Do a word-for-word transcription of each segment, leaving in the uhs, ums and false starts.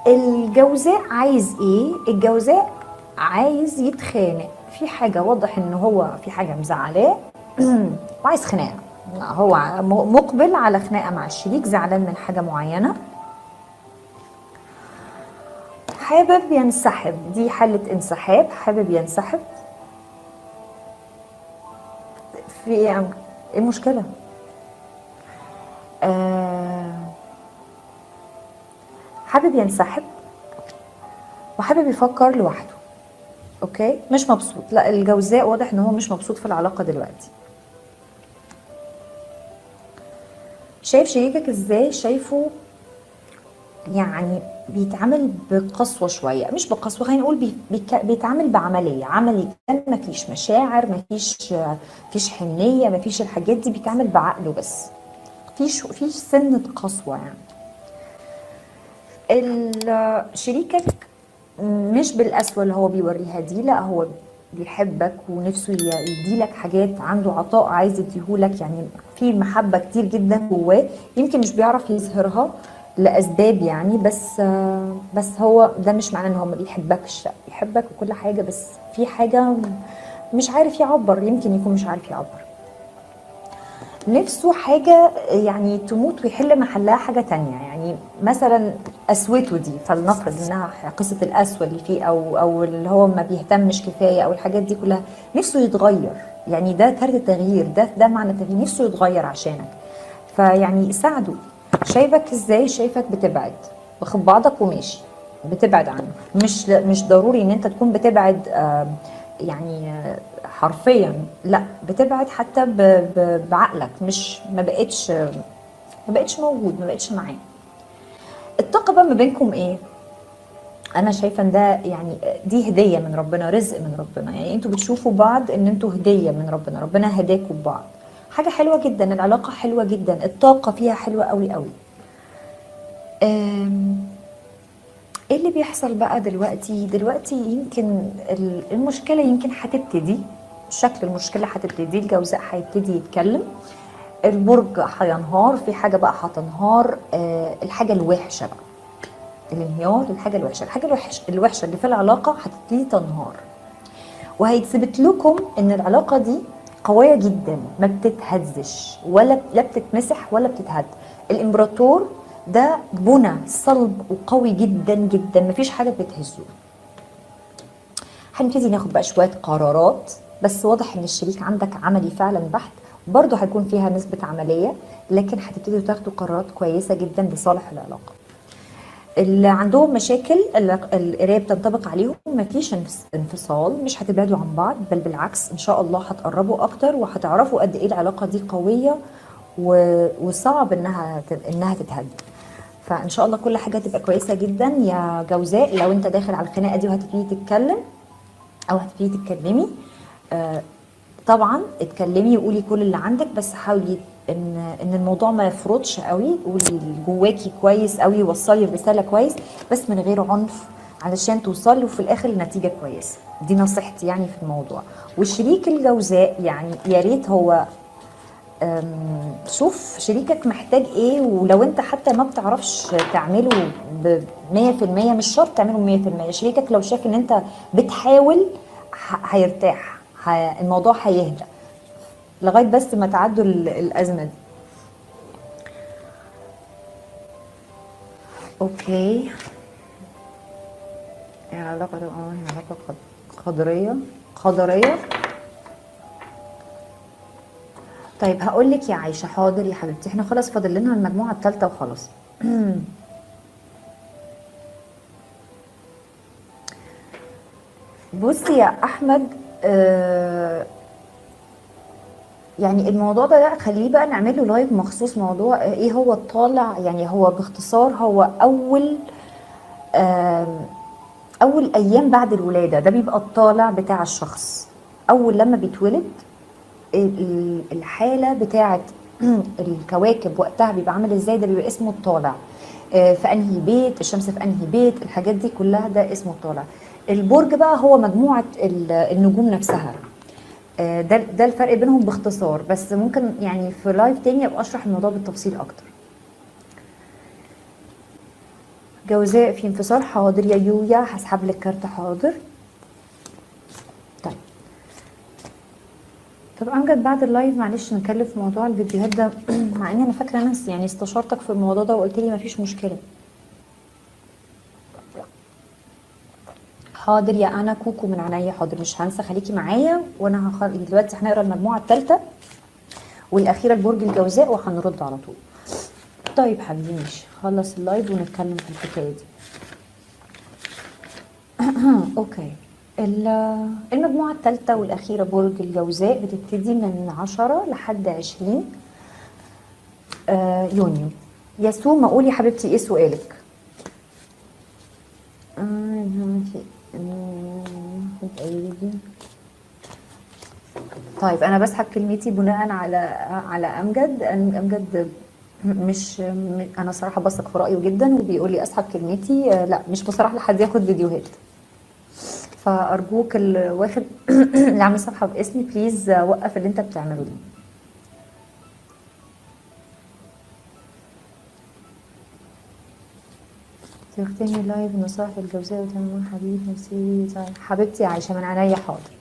الجوزاء عايز ايه؟ الجوزاء عايز يتخانق في حاجه، واضح ان هو في حاجه مزعلاه وعايز خناقه. هو م- مقبل على خناقه مع الشريك، زعلان من حاجه معينه، حابب ينسحب. دي حاله انسحاب، حابب ينسحب. في ايه يا أم- ايه المشكله؟ آه، حابب ينسحب وحابب يفكر لوحده. اوكي، مش مبسوط. لا، الجوزاء واضح ان هو مش مبسوط في العلاقه دلوقتي. شايف شريكك ازاي؟ شايفه يعني بيتعامل بقسوه شويه، مش بقسوه، خلينا نقول بي بيك- بيتعامل بعمليه، عملي. ما فيش مشاعر، ما فيش فيش حنيه، ما فيش الحاجات دي، بيتعامل بعقله بس. فيش فيش سنه قسوه يعني. ال- شريكك مش بالقسوة اللي هو بيوريها دي، لا، هو بيحبك ونفسه ي- يديلك حاجات، عنده عطاء عايز يديهولك، يعني في محبة كتير جدا جواه، يمكن مش بيعرف يظهرها لأسباب يعني، بس آه، بس هو ده مش معناه ان هو ما بيحبكش، لا، بيحبك وكل حاجة، بس في حاجة مش عارف يعبر، يمكن يكون مش عارف يعبر. نفسه حاجة يعني تموت ويحل محلها حاجة تانية، يعني مثلا قسوته دي، فلنفرض انها قصة القسوة اللي فيه، او او اللي هو ما بيهتمش كفاية، او الحاجات دي كلها، نفسه يتغير. يعني ده كارت تغيير، ده ده معنى تغيير، نفسه يتغير عشانك. فيعني ساعده. شايفك ازاي؟ شايفك بتبعد، واخد بعضك وماشي، بتبعد عنه. مش مش ضروري ان انت تكون بتبعد آه، يعني آه، حرفيا، لا، بتبعد حتى ب- ب- بعقلك، مش ما بقتش ما بقتش موجود، ما بقتش معاه. الطاقه بقى ما بينكم ايه؟ انا شايفه ان ده يعني دي هديه من ربنا، رزق من ربنا، يعني انتوا بتشوفوا بعض ان انتوا هديه من ربنا، ربنا هداكوا ببعض. حاجه حلوه جدا، العلاقه حلوه جدا، الطاقه فيها حلوه قوي قوي. أم، ايه اللي بيحصل بقى دلوقتي؟ دلوقتي يمكن ال- المشكله يمكن هتبتدي، شكل المشكله هتبتدي، الجوزاء هيبتدي يتكلم، البرج هينهار في حاجه بقى، هتنهار. آه، الحاجه الوحشه بقى، الانهيار، الحاجه الوحشه، الحاجه الوحشه الوحشه اللي في العلاقه هتبتدي تنهار، وهيثبت لكم ان العلاقه دي قويه جدا، ما بتتهزش ولا لا بتتمسح ولا بتتهد. الامبراطور ده بنى صلب وقوي جدا جدا، مفيش حاجه بتهزه. هنبتدي ناخد بقى شويه قرارات، بس واضح ان الشريك عندك عملي فعلا بحت، برضه هيكون فيها نسبه عمليه، لكن هتبتدوا تاخدوا قرارات كويسه جدا لصالح العلاقه. اللي عندهم مشاكل ال- القرايه بتنطبق عليهم، مفيش انفس- انفصال، مش هتبعدوا عن بعض، بل بالعكس ان شاء الله هتقربوا اكتر، وهتعرفوا قد ايه العلاقه دي قويه و- وصعب انها ت- انها تتهد. فان شاء الله كل حاجه تبقى كويسه جدا يا جوزاء. لو انت داخل على الخناقه دي وهتبتدي تتكلم او هتبتدي تتكلمي، آه، طبعا اتكلمي وقولي كل اللي عندك، بس حاولي ان ان الموضوع ما يفرطش قوي، قولي اللي جواكي كويس قوي، وصلي الرساله كويس، بس من غير عنف، علشان توصلي وفي الاخر لنتيجه كويسه. دي نصيحتي يعني في الموضوع. والشريك الجوزاء يعني يا ريت هو، أم، شوف شريكك محتاج ايه، ولو انت حتى ما بتعرفش تعمله ب مية في المية، مش شرط تعمله مية في المية، شريكك لو شاف ان انت بتحاول ه- هيرتاح، ه- الموضوع هيهدى لغايه بس ما تعدوا ال- الازمه دي. اوكي. يعني علاقه، اه هي علاقه قد- قدريه، قدريه. طيب هقول لك يا عايشه، حاضر يا حبيبتي، احنا خلاص فاضل لنا المجموعه الثالثه وخلاص. بصي يا احمد، آه، يعني الموضوع ده لا، خليه بقى نعمل له لايف مخصوص، موضوع ايه هو الطالع، يعني هو باختصار هو اول آم، اول ايام بعد الولاده، ده بيبقى الطالع بتاع الشخص اول لما بيتولد. ال- الحاله بتاعه الكواكب وقتها بيبقى عامل ازاي، ده بيبقى اسمه الطالع. آه، في انهي بيت الشمس، في انهي بيت، الحاجات دي كلها ده اسمه الطالع. البرج بقى هو مجموعه ال- النجوم نفسها. آه، ده ده الفرق بينهم باختصار، بس ممكن يعني في لايف تاني ابقى اشرح الموضوع بالتفصيل اكتر. جوزاء في انفصال، حاضر يا يويا، هسحب لك كارت، حاضر. طيب طب امجد بعد اللايف معلش نتكلم في موضوع الفيديوهات ده مع اني انا فاكره انا يعني استشارتك في الموضوع ده وقلت لي مفيش مشكله. حاضر يا انا كوكو من عينيا، حاضر مش هنسى، خليكي معايا وانا هخ... دلوقتي هنقرا المجموعه الثالثه والاخيره لبرج الجوزاء وهنرد على طول. طيب حبيبي ماشي، خلص اللايف ونتكلم في الحكايه دي. اوكي. المجموعة الثالثة والأخيرة برج الجوزاء بتبتدي من عشرة لحد عشرين آه يونيو. ياسوم قولي يا حبيبتي ايه سؤالك؟ طيب أنا بسحب كلمتي بناء على على أمجد. أمجد مش أنا صراحة بثق في رأيه جدا وبيقول لي أسحب كلمتي. آه لا مش بصراحة لحد ياخد فيديوهات، فارجوك اللي واخد اللي عامل صفحه باسمي بليز وقف اللي انت بتعمله ده. تختمي لايف نصائح الجوزاء وتعملوا حديث نفسي حبيبتي عايشه من عينيا، حاضر.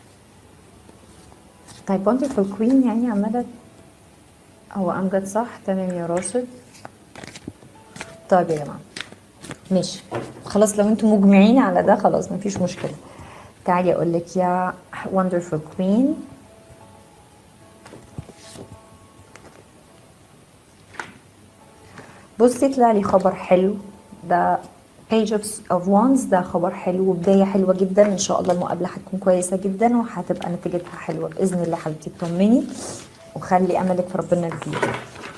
طيب وندرفul كوين يعني عماله. هو امجد صح؟ تمام يا راشد. طيب يا جماعه ماشي خلاص، لو انتم مجمعين على ده خلاص مفيش مشكله. تعالي اقول لك يا wonderful queen. بصي طلع لي خبر حلو، ده page of of wands، ده خبر حلو وبدايه حلوه جدا. ان شاء الله المقابله هتكون كويسه جدا وهتبقى نتيجتها حلوه باذن الله. حبيبتي اطمني وخلي املك في ربنا كبير.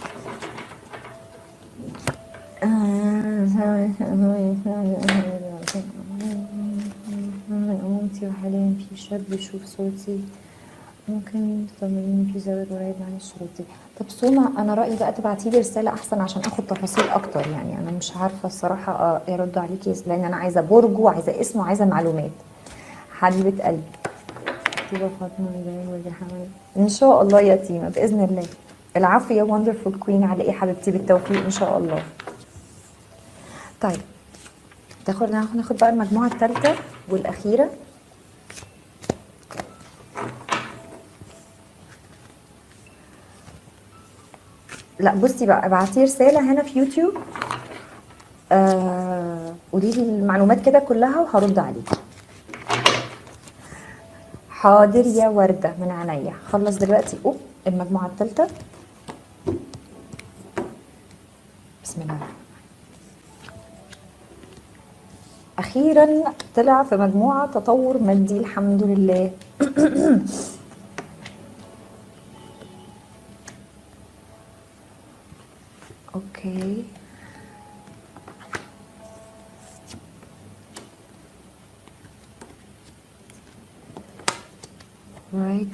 مامتي وحاليا في شاب بيشوف صوتي، ممكن تطمنيني في زواج قريب عن الشروط دي؟ طب سوما انا رايي بقى تبعتي لي رساله احسن عشان اخد تفاصيل اكتر، يعني انا مش عارفه الصراحه ارد عليكي لان انا عايزه برج وعايزه اسم وعايزه معلومات. حبيبه قلبي تيبا فاطمه ودي حماد ان شاء الله يا تيمه باذن الله. العفو يا وندرفul كوين، على ايه حبيبتي؟ بالتوفيق ان شاء الله. طيب تاخد ناخد بقى المجموعه الثالثه والاخيره. لا بصي بقى ابعتي رساله هنا في يوتيوب آه قولي لي المعلومات كده كلها وهرد عليكي. حاضر يا ورده من عينيا. خلص دلوقتي اوه المجموعه الثالثه. بسم الله. اخيرا طلع في مجموعه تطور مادي الحمد لله. اوكي رايت.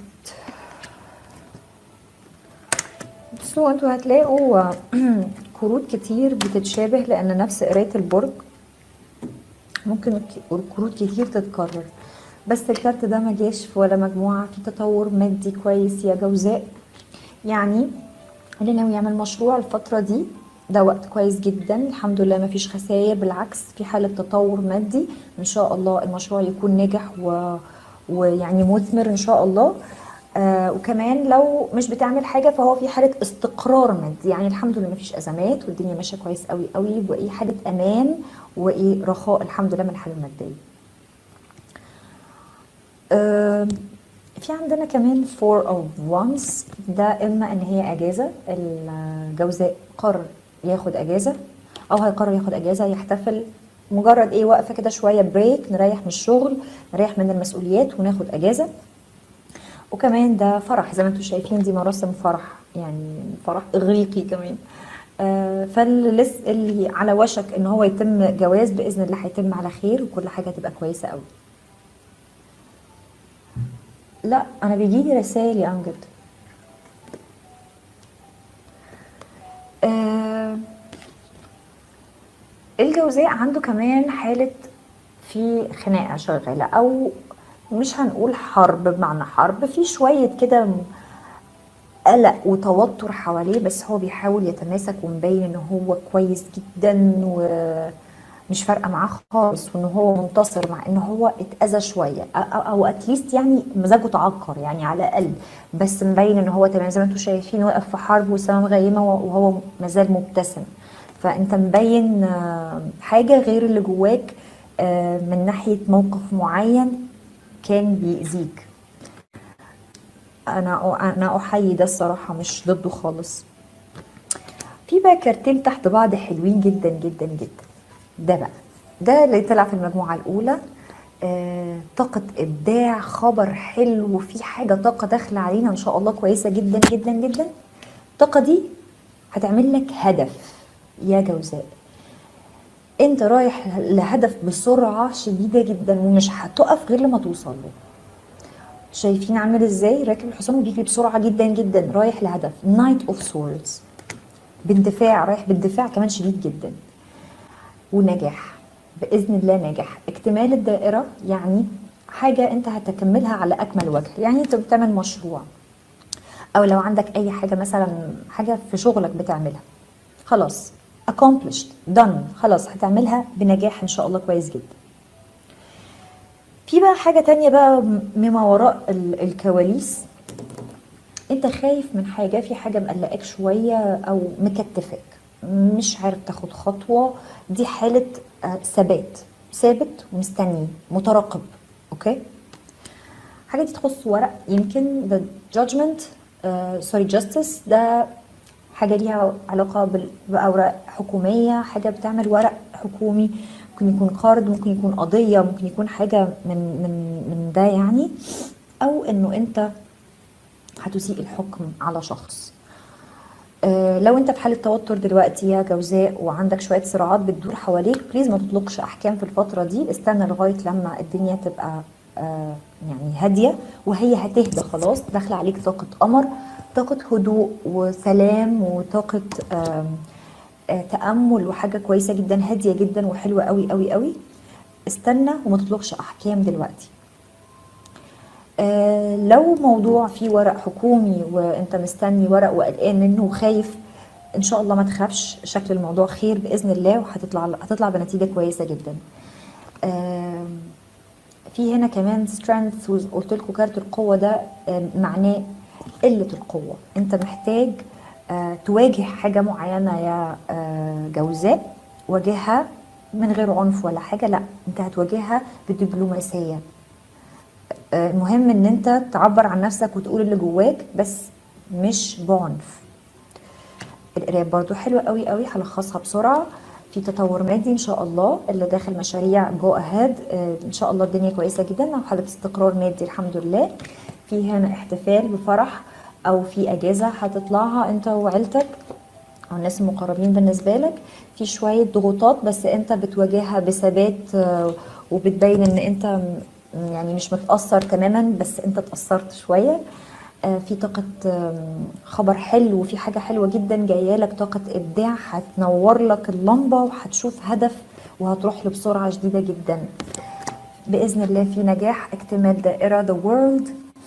بصوا انتوا هتلاقوا كروت كتير بتتشابه لان نفس قرايه البرج، ممكن كروت كتير تتكرر، بس الكارت ده ما جاش في ولا مجموعه. في تطور مادي كويس يا جوزاء، يعني اللي ناوي يعمل مشروع الفتره دي ده وقت كويس جدا الحمد لله، ما فيش خسائر، بالعكس في حاله تطور مادي ان شاء الله. المشروع يكون ناجح و... ويعني مثمر ان شاء الله. آه وكمان لو مش بتعمل حاجه فهو في حاله استقرار مادي، يعني الحمد لله ما فيش ازمات والدنيا ماشيه كويس قوي قوي، وايه حاله امان وايه رخاء الحمد لله من الحاله الماديه. آه في عندنا كمان four of wands، ده اما ان هي اجازه، الجوزاء قرر ياخد اجازه او هيقرر ياخد اجازه يحتفل، مجرد ايه وقفه كده شويه بريك، نريح من الشغل نريح من المسؤوليات وناخد اجازه. وكمان ده فرح زي ما انتم شايفين، دي مراسم فرح يعني فرح اغريقي كمان. آه فاللي اللي على وشك ان هو يتم جواز باذن الله هيتم على خير وكل حاجه هتبقى كويسه قوي. لا انا بيجيلي رسائل يا امجد. آه الجوزاء عنده كمان حاله في خناقه شغاله، او مش هنقول حرب بمعنى حرب، في شويه كده قلق وتوتر حواليه، بس هو بيحاول يتماسك ومبين ان هو كويس جدا و... مش فارقه معاه خالص، وان هو منتصر مع ان هو اتاذى شويه، أ- أ- او اتليست يعني مزاجه تعكر يعني على الاقل، بس مبين ان هو تمام زي ما انتم شايفين، واقف في حرب والسماء مغيمه وهو مازال مبتسم. فانت مبين آه، حاجه غير اللي جواك آه، من ناحيه موقف معين كان بيأذيك. انا انا احيي ده الصراحه، مش ضده خالص. في بقى كارتين تحت بعض حلوين جدا جدا جدا. ده بقى ده اللي طلع في المجموعة الأولى. آه، طاقة إبداع، خبر حلو، في حاجة طاقة داخلة علينا إن شاء الله كويسة جدا جدا جدا. الطاقة دي هتعمل لك هدف يا جوزاء. انت رايح لهدف بسرعة شديدة جدا، ومش هتقف غير لما توصل له. شايفين عامل ازاي؟ راكب الحصان وبيجري بسرعة جدا جدا رايح لهدف. نايت اوف سوردز، باندفاع، رايح باندفاع كمان شديد جدا. ونجاح باذن الله، ناجح. اكتمال الدائره يعني حاجه انت هتكملها على اكمل وجه. يعني انت بتعمل مشروع، او لو عندك اي حاجه مثلا، حاجه في شغلك بتعملها، خلاص accomplished done، خلاص هتعملها بنجاح ان شاء الله كويس جدا. في بقى حاجه تانية بقى مما وراء ال- الكواليس. انت خايف من حاجه، في حاجه مقلقاك شويه او مكتفاك، مش عارف تاخد خطوه. دي حاله آه، ثبات، ثابت ومستني مترقب. اوكي، حاجه دي تخص ورق، يمكن the judgment سوري justice، ده حاجه ليها علاقه بال- باوراق حكوميه، حاجه بتعمل ورق حكومي، ممكن يكون قرض، ممكن يكون قضيه، ممكن يكون حاجه من من من ده يعني، او انه انت هتسيء الحكم على شخص. آه، لو انت في حالة توتر دلوقتي يا جوزاء وعندك شوية صراعات بتدور حواليك، بليز ما تطلقش احكام في الفترة دي. استنى لغاية لما الدنيا تبقى آه، يعني هادية، وهي هتهدى خلاص. داخلة عليك طاقة قمر، طاقة هدوء وسلام، وطاقة آم، آه، تأمل، وحاجة كويسة جدا، هادية جدا وحلوة قوي قوي قوي. استنى وما تطلقش احكام دلوقتي. آه، لو موضوع فيه ورق حكومي وانت مستني ورق وقلقان منه وخايف، ان شاء الله ما تخافش، شكل الموضوع خير باذن الله، وهتطلع هتطلع بنتيجه كويسه جدا. آم، في هنا كمان strength، قلت لكم كارت القوه ده آم، معناه قله القوه. انت محتاج آه، تواجه حاجه معينه يا آه، جوزاء. واجهها من غير عنف ولا حاجه، لا، انت هتواجهها بدبلوماسيه. آه، المهم ان انت تعبر عن نفسك وتقول اللي جواك، بس مش بعنف. القرايه برضو حلوه قوي قوي، هلخصها بسرعه. في تطور مادي ان شاء الله، اللي داخل مشاريع جو اهاد ان شاء الله الدنيا كويسه جدا، او حاله استقرار مادي الحمد لله. في هنا احتفال بفرح، او في اجازه هتطلعها انت وعيلتك او الناس المقربين بالنسبه لك. في شويه ضغوطات بس انت بتواجهها بثبات، آه، وبتبين ان انت م- يعني مش متاثر تماما، بس انت اتاثرت شويه. آه، في طاقه آم، خبر حلو، وفي حاجه حلوه جدا جايه لك، طاقه ابداع هتنور لك اللمبه، وهتشوف هدف وهتروح له بسرعه شديده جدا باذن الله. في نجاح، اكتمال دائره the world.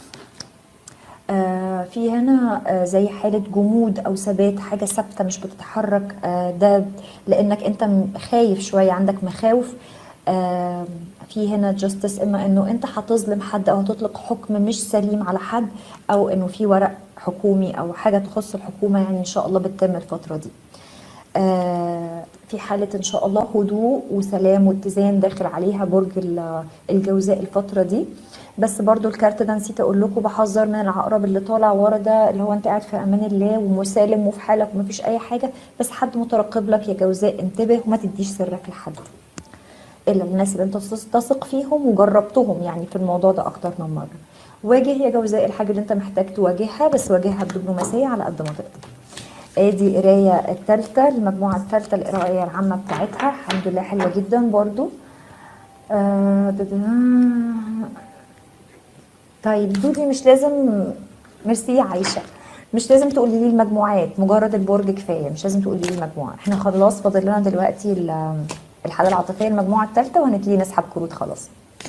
آه، في هنا آه، زي حالة جمود أو ثبات، حاجة ثابتة مش بتتحرك. آه، ده لأنك أنت م- خايف شوية، عندك مخاوف. آه، في هنا جاستس، إما إنه أنت هتظلم حد أو هتطلق حكم مش سليم على حد، أو إنه في ورق حكومي أو حاجة تخص الحكومة، يعني إن شاء الله بتتم الفترة دي. آه، في حالة إن شاء الله هدوء وسلام واتزان داخل عليها برج ال- الجوزاء الفترة دي. بس برضو الكارت ده نسيت أقول لكم، بحذر من العقرب اللي طالع ورا ده، اللي هو أنت قاعد في أمان الله ومسالم وفي حالك ومفيش أي حاجة، بس حد مترقب لك يا جوزاء. انتبه وما تديش سرك لحد إلا الناس اللي أنت تثق فيهم وجربتهم يعني في الموضوع ده أكتر من مرة. واجه يا جوزاء الحاجة اللي أنت محتاج تواجهها، بس واجهها بدبلوماسية على قد ما تقدر. ادي قرايه الثالثه، المجموعه الثالثه القرايه العامه بتاعتها، الحمد لله حلوه جدا برضو. آه ده- ده- طيب دودي مش لازم، ميرسي يا عايشه، مش لازم تقولي لي المجموعات، مجرد البرج كفايه، مش لازم تقولي لي المجموعه. احنا خلاص فاضل لنا دلوقتي ال- الحاله العاطفيه المجموعه الثالثه، وهنبتدي نسحب كروت خلاص.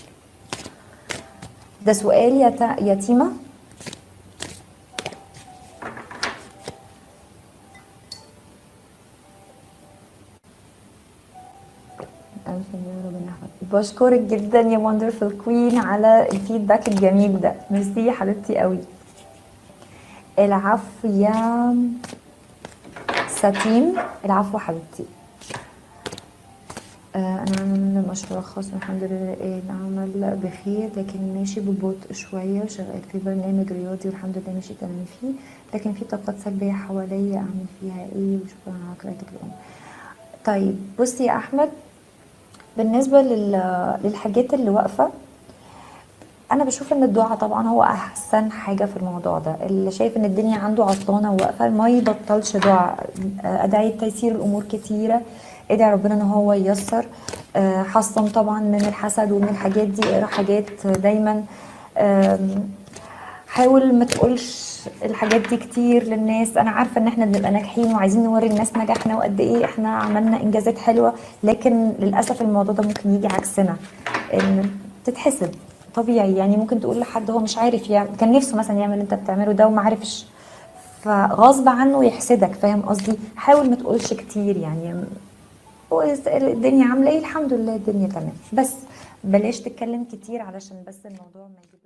ده سؤال يا تا- يا تيمه. يا ربنا يحفظك. بشكرك جدا يا وندرفul كوين على الفيدباك الجميل ده، ميرسي يا حبيبتي قوي. العفو يا ساتيم، العفو حبيبتي. آه انا عامل مشروع خاص الحمد لله، إيه العمل بخير لكن ماشي ببطء شويه، شغال في برنامج رياضي والحمد لله ماشي تمام فيه، لكن في طاقات سلبيه حواليا اعمل فيها ايه؟ وشكرا على قراءتك الام. طيب بصي يا احمد، بالنسبه لل... للحاجات اللي واقفه، انا بشوف ان الدعاء طبعا هو احسن حاجه في الموضوع ده. اللي شايف ان الدنيا عنده عطلانه وواقفه ما يبطلش دعاء، ادعيه تيسير الامور كتيره، ادعي ربنا ان هو ييسر. آه، حصن طبعا من الحسد ومن الحاجات دي، اقرا حاجات دايما. آم، حاول ما تقولش الحاجات دي كتير للناس. انا عارفه ان احنا بنبقى ناجحين وعايزين نوري الناس نجاحنا وقد ايه احنا عملنا انجازات حلوه، لكن للاسف الموضوع ده ممكن يجي عكسنا، ان تتحسد طبيعي. يعني ممكن تقول لحد هو مش عارف يعمل، كان نفسه مثلا يعمل اللي انت بتعمله ده وما عرفش، فغصب عنه يحسدك. فاهم قصدي؟ حاول ما تقولش كتير يعني. هو الدنيا عامله ايه؟ الحمد لله الدنيا تمام، بس بلاش تتكلم كتير علشان بس الموضوع ما يجيب